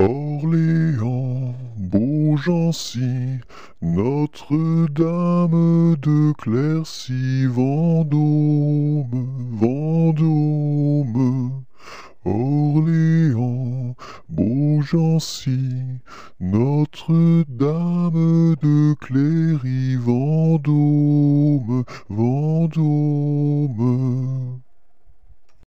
Orléans, Beaugency, Notre-Dame de Clercy, Vendôme, Vendôme. Orléans, Beaugency, Notre-Dame de Cléry, Vendôme, Vendôme.